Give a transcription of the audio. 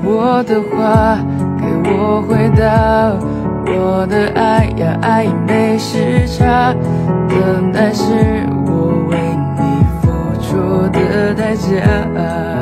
我的话，给我回答。我的爱呀，爱没时差，等待是我为你付出的代价。